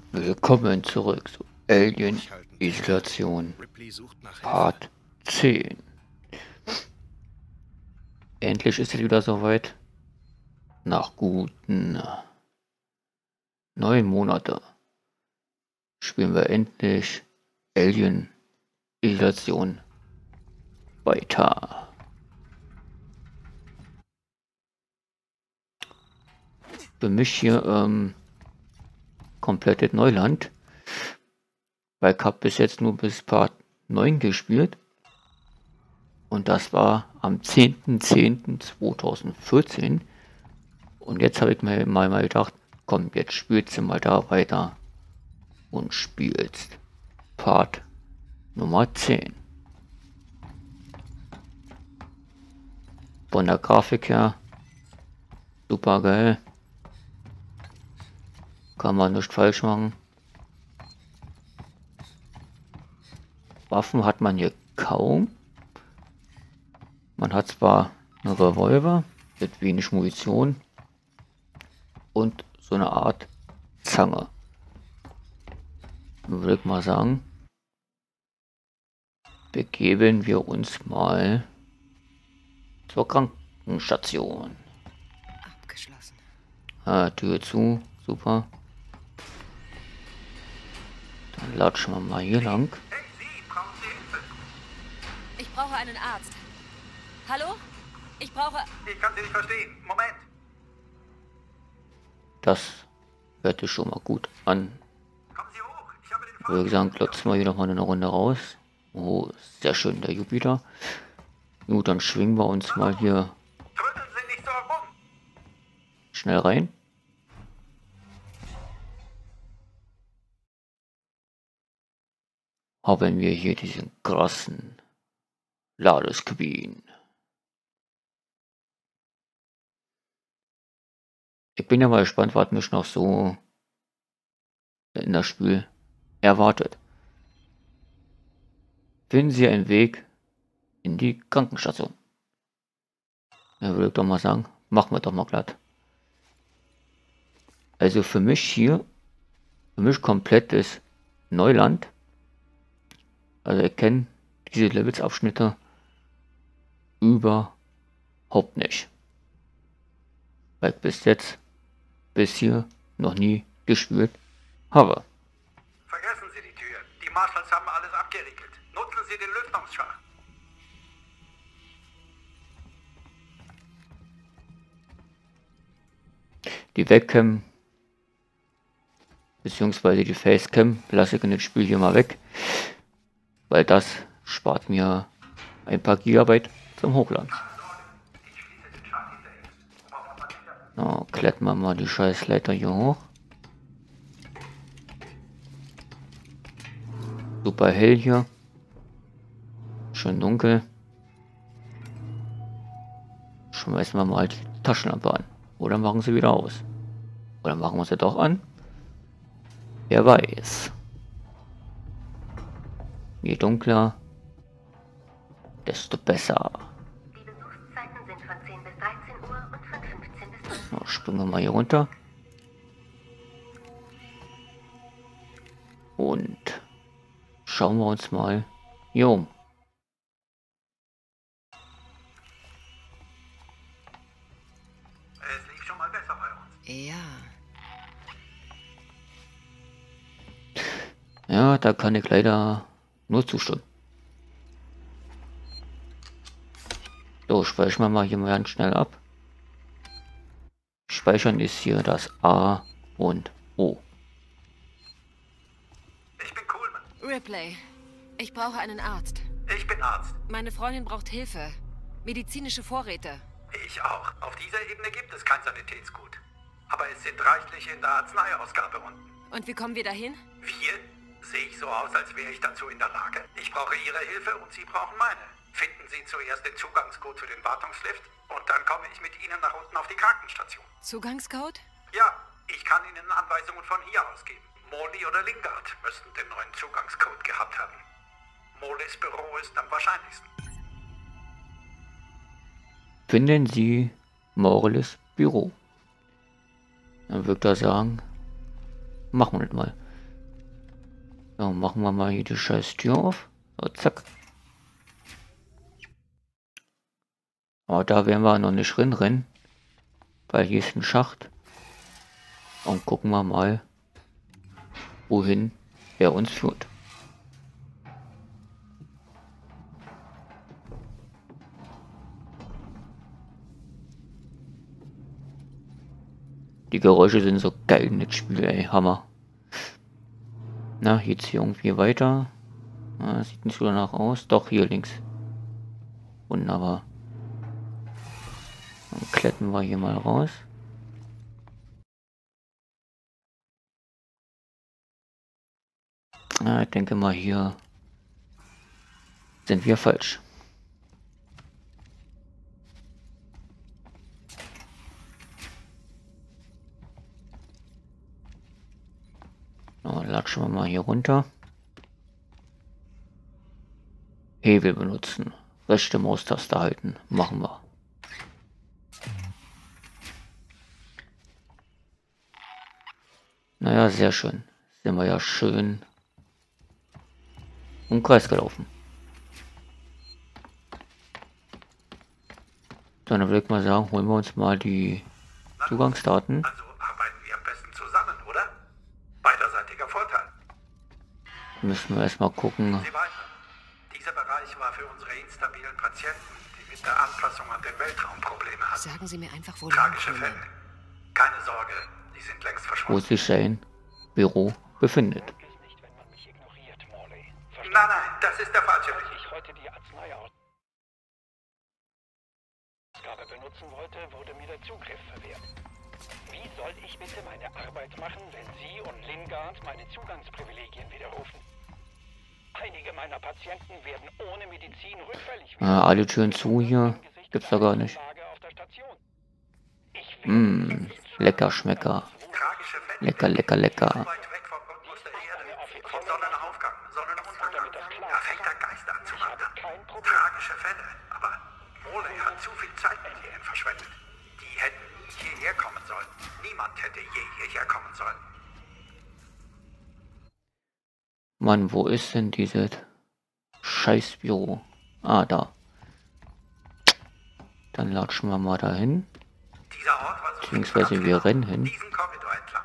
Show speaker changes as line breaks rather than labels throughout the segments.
Willkommen zurück zu Alien Isolation Part 10. Endlich ist es wieder soweit. Nach guten 9 Monaten spielen wir endlich Alien Isolation weiter. Für mich hier komplettes Neuland, weil ich habe bis jetzt nur bis Part 9 gespielt. Und das war am 10.10.2014. Und jetzt habe ich mir mal gedacht, komm, jetzt spielst du mal da weiter und spielst Part Nummer 10. Von der Grafik her super geil. Kann man nicht falsch machen. Waffen hat man hier kaum. Man hat zwar einen Revolver mit wenig Munition und so eine Art Zange. Würde ich mal sagen, begeben wir uns mal zur Krankenstation.
Abgeschlossen.
Tür zu, super. Dann latschen wir mal hier lang.
Hey, Sie, brauchen Sie Hilfe?
Ich brauche einen Arzt. Hallo? Ich brauche...
Ich kann Sie nicht verstehen. Moment.
Das hört sich schon mal gut an.
Kommen Sie hoch. Ich habe den
Würde ich sagen, klotzen wir hier nochmal eine Runde raus. Oh, sehr schön, der Jupiter. Gut, dann schwingen wir uns mal hier
Trödeln Sie nicht so rum.
schnell rein. Haben wir hier diesen krassen Ladescreen. Ich bin ja mal gespannt, was mich noch so in das Spiel erwartet. Finden Sie einen Weg in die Krankenstation. Ja, würde ich doch mal sagen, machen wir doch mal glatt. Also für mich komplettes Neuland. Also ich kenne diese Levelsabschnitte überhaupt nicht. Weil ich bis hier noch nie gespielt habe.
Vergessen Sie die Tür. Die Marshals haben alles abgeriegelt. Nutzen Sie den Lüftungsschacht.
Die Webcam bzw. die Facecam lasse ich in dem Spiel hier mal weg, weil das spart mir ein paar Gigabyte zum Hochladen. So, klettern wir mal die Scheißleiter hier hoch. Super hell hier. Schön dunkel. Schmeißen wir mal die Taschenlampe an. Oder machen sie wieder aus. Oder machen wir sie doch an. Wer weiß. Je dunkler, desto besser.
Die Besuchszeiten sind von 10 bis 13 Uhr und von 15 bis 19 Uhr.
So, springen wir mal hier runter. Und schauen wir uns mal hier um.
Es lief schon mal besser bei uns.
Ja.
Ja, da kann ich leider nur zustimmen. So, speichern wir mal hier mal ganz schnell ab. Speichern ist hier das A und O.
Ich bin Coolman.
Ripley. Ich brauche einen Arzt.
Ich bin Arzt.
Meine Freundin braucht Hilfe. Medizinische Vorräte.
Ich auch. Auf dieser Ebene gibt es kein Sanitätsgut. Aber es sind reichlich in der Arzneiausgabe unten.
Und wie kommen wir dahin?
Wir? Sehe ich so aus, als wäre ich dazu in der Lage? Ich brauche Ihre Hilfe und Sie brauchen meine. Finden Sie zuerst den Zugangscode für den Wartungslift und dann komme ich mit Ihnen nach unten auf die Krankenstation.
Zugangscode?
Ja, ich kann Ihnen Anweisungen von hier aus geben. Morley oder Lingard müssten den neuen Zugangscode gehabt haben. Morleys Büro ist am wahrscheinlichsten.
Finden Sie Morales Büro. Dann würde ich da sagen, machen wir das mal. So, machen wir mal hier die scheiß Tür auf. So, zack. Aber da werden wir noch nicht rennen, weil hier ist ein Schacht. Und gucken wir mal, wohin er uns führt. Die Geräusche sind so geil in das Spiel, ey, Hammer. Na, geht's hier irgendwie weiter? Na, sieht nicht so danach aus. Doch, hier links. Wunderbar. Dann klettern wir hier mal raus. Na, ich denke mal, hier sind wir falsch. So, latschen wir mal hier runter. Hebel benutzen. Rechte Maustaste halten. Machen wir. Naja, sehr schön. Sind wir ja schön im Kreis gelaufen. Dann würde ich mal sagen, holen wir uns mal die Zugangsdaten.
Also arbeiten wir am besten zusammen, oder? Beiderseitiger Vorteil.
Müssen wir erstmal gucken.
Sie weiter. Dieser Bereich war für unsere instabilen Patienten, die mit der Anpassung an den Weltraum Probleme hatten.
Sagen Sie mir einfach, wo
Tragische
lang
Fälle.
können.
Keine Sorge, die sind längst
Wo
verschwunden.
sich sein Büro befindet.
Nicht, wenn man mich ignoriert, Morley.
Nein, das ist der falsche Weg.
Als ich heute die Arzneiausgabe benutzen wollte, wurde mir der Zugriff verwehrt. Wie soll ich bitte meine Arbeit machen, wenn Sie und Lingard meine Zugangsprivilegien widerrufen? Einige meiner Patienten werden ohne Medizin rückfällig werden.
Alle Türen zu hier. Gibt's da gar nicht. Lecker Schmecker.
Tragische Fälle.
Lecker, lecker, lecker.
Weit weg vom Rhythmus der Erde. Vom Sonnenaufgang, Sonnenuntergang. Da fängt der Geist an zu wandern. Tragische Fälle. Aber Morley hat zu viel Zeit mit hierhin verschwendet. Die hätten nie hierher kommen sollen. Niemand hätte je hierher kommen sollen.
Mann, wo ist denn dieses Scheißbüro? Ah, da. Dann latschen wir mal dahin.
Dieser Ort war so
Beziehungsweise wir rennen hin.
diesen Korridor entlang.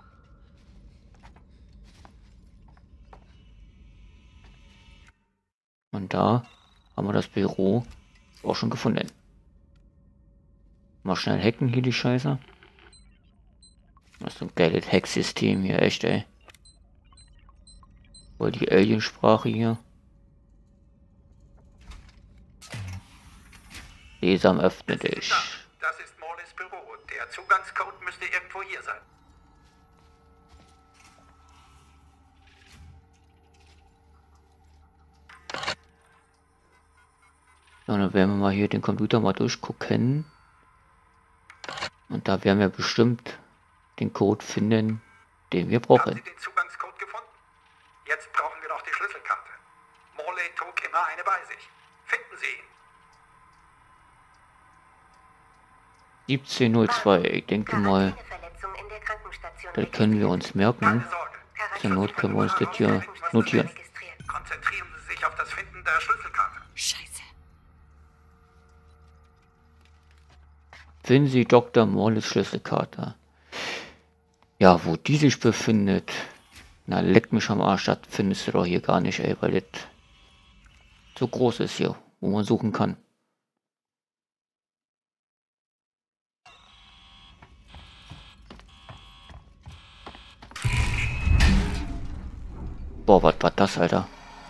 Und da haben wir das Büro auch schon gefunden. Mal schnell hacken hier die Scheiße. Das ist so ein geiles Hacksystem hier, echt, ey. Voll die Aliensprache hier. Sesam, öffne dich.
Das ist Morleys Büro. Der Zugangscode müsste irgendwo hier sein.
So, dann werden wir mal hier den Computer mal durchgucken. Und da werden wir bestimmt den Code finden, den wir
Haben
brauchen.
Sie den Zugangscode gefunden? Jetzt brauchen wir noch die Schlüsselkarte. Morley trug immer eine bei sich. Finden Sie ihn.
1702, ich denke mal,
Verletzung in der Krankenstation.
das können wir uns merken.
Keine Sorge.
Zur Not können wir uns das hier notieren.
Registriert.
Konzentrieren Sie sich auf das Finden der Schlüsselkarte.
Scheiße.
Finden Sie Dr. Morleys Schlüsselkarte. Ja, wo die sich befindet, na leck mich am Arsch, das findest du doch hier gar nicht, ey, weil das so groß ist hier, wo man suchen kann. Boah, was war das, Alter?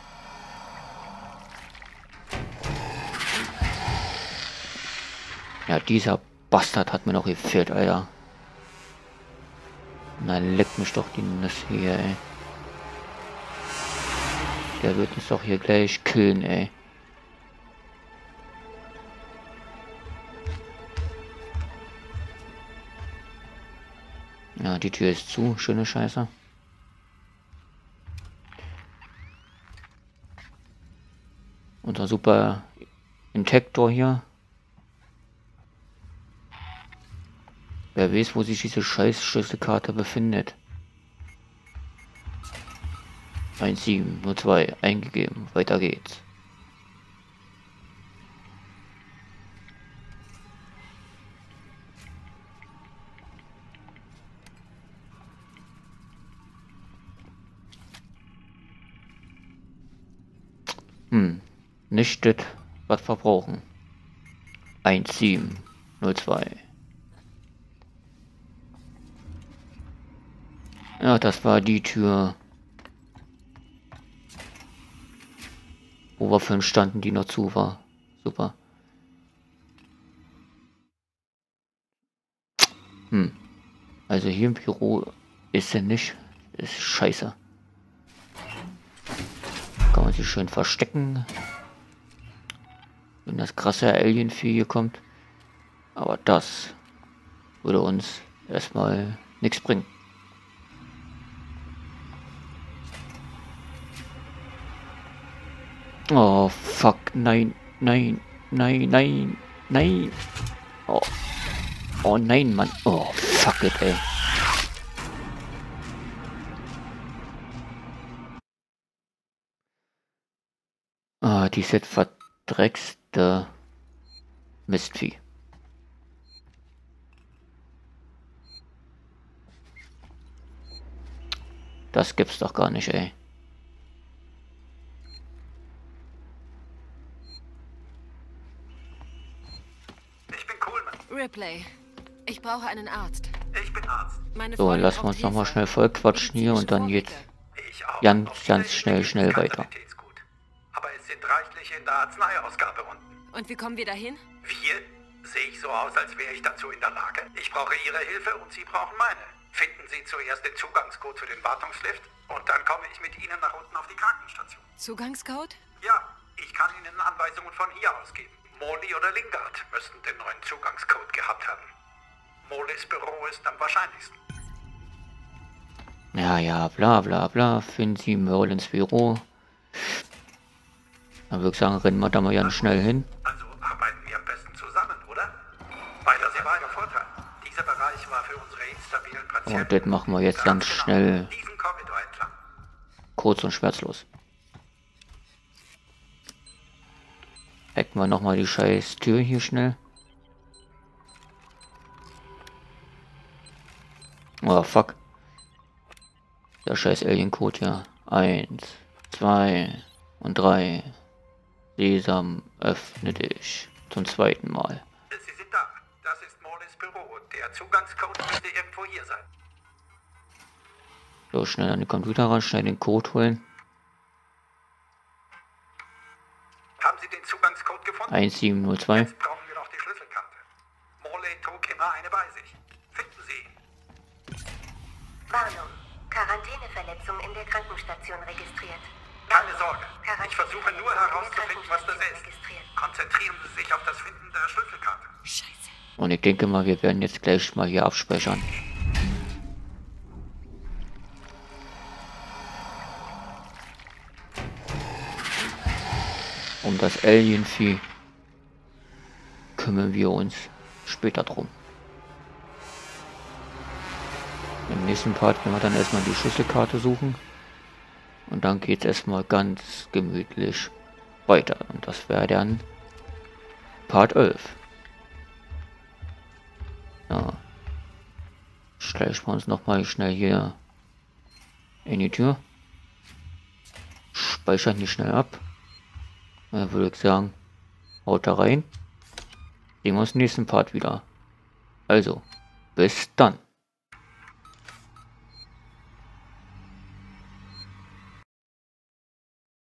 Ja, dieser Bastard hat mir noch gefehlt, Alter. Na, leck mich doch die Nüsse hier, ey. Der wird uns doch hier gleich killen, ey. Ja, die Tür ist zu, schöne Scheiße. Unser super Intektor hier. Wer weiß, wo sich diese scheiß Schlüsselkarte befindet. 1702 eingegeben. Weiter geht's. Nicht das, was wir brauchen. 1702. Ja, das war die Tür, wo wir vorhin standen, die noch zu war. Super. Also hier im Büro ist er nicht. Ist scheiße. Kann man sich schön verstecken, wenn das krasse Alien-Vieh hier kommt. Aber das würde uns erstmal nichts bringen. Oh, fuck, nein, nein, nein, nein, nein. Oh, oh nein, Mann. Oh, fuck it, ey. Ah, diese verdreckste Mistvieh. Das gibt's doch gar nicht, ey.
Ich bin Coleman.
Ripley, ich brauche einen Arzt.
Ich bin Arzt.
Meine
So,
Freundin
lassen wir
braucht
uns nochmal
Hilfe.
schnell voll quatschen hier und dann geht's
Ich auch.
ganz,
Auf
ganz
jeder
schnell
Ebene
weiter.
ist Qualitätsgut. Aber es sind reichlich in der Arzneiausgabe unten.
Und wie kommen wir dahin?
Wir? Sehe ich so aus, als wäre ich dazu in der Lage? Ich brauche Ihre Hilfe und Sie brauchen meine. Finden Sie zuerst den Zugangscode für den Wartungslift und dann komme ich mit Ihnen nach unten auf die Krankenstation.
Zugangscode?
Ja, ich kann Ihnen Anweisungen von hier aus geben. Morley oder Lingard müssten den neuen Zugangscode gehabt haben. Morleys Büro ist am wahrscheinlichsten.
Ja, ja, bla bla bla. Finden Sie Merlins Büro. Dann würde ich sagen, rennen wir da mal ganz schnell hin.
Also arbeiten wir am besten zusammen, oder? Weil das ist mein Vorteil. Dieser Bereich war für unsere instabilen Patienten.
Und das machen wir jetzt ganz schnell,
Diesen Korridor entlang.
kurz und schmerzlos. Hacken wir nochmal die scheiß Tür hier schnell. Oh, fuck. Der scheiß Alien-Code, ja. 1, 2 und 3. Sesam, öffne dich. Zum zweiten Mal.
Sie sind da. Das ist Morleys Büro. Der Zugangscode müsste irgendwo hier sein.
So, schnell an den Computer ran, schnell den Code holen.
Haben Sie den Zugangscode gefunden?
1702.
Jetzt brauchen wir noch die Schlüsselkarte. Morley trug immer eine bei sich. Finden Sie ihn.
Warnung. Quarantäneverletzung in der Krankenstation registriert.
Keine Sorge. Ich versuche nur
Quarantäneverletzung in der
herauszufinden, was das
Krankenstation
ist.
registriert.
Konzentrieren Sie sich auf das Finden der Schlüsselkarte.
Scheiße.
Und ich denke mal, wir werden jetzt gleich mal hier abspeichern. Um das Alien-Vieh kümmern wir uns später drum. Im nächsten Part werden wir dann erstmal die Schlüsselkarte suchen. Und dann geht es erstmal ganz gemütlich weiter. Und das wäre dann Part 11. Ja. Schleichen wir uns nochmal schnell hier in die Tür. Speichern hier schnell ab. Dann würde ich sagen, haut da rein. Sehen wir uns im nächsten Part wieder. Also, bis dann.